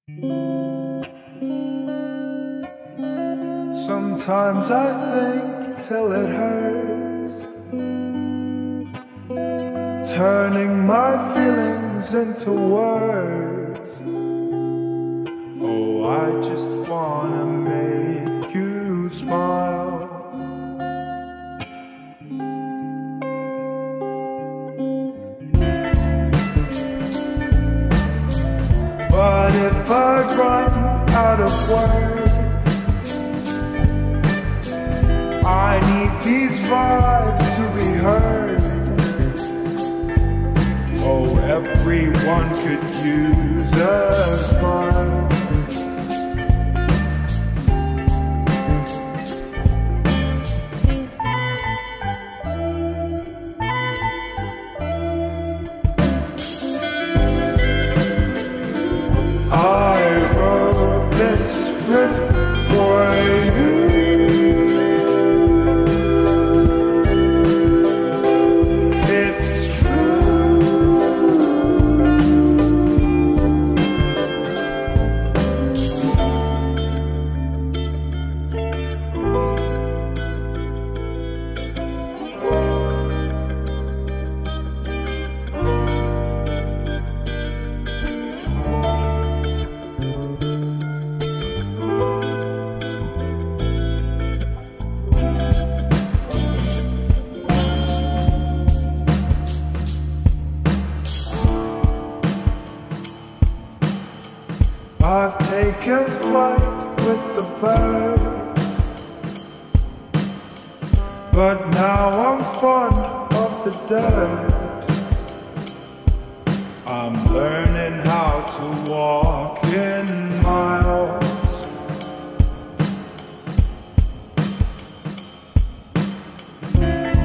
Sometimes I think till it hurts, turning my feelings into words. Oh, I just wanna make you smile. But if I run out of words, I need these vibes to be heard. Oh, everyone could use a smile. I wrote this riff for you. I've taken flight with the birds, but now I'm fond of the dirt. I'm learning how to walk in miles.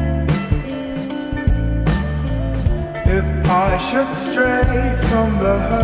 If I should stray from the herd,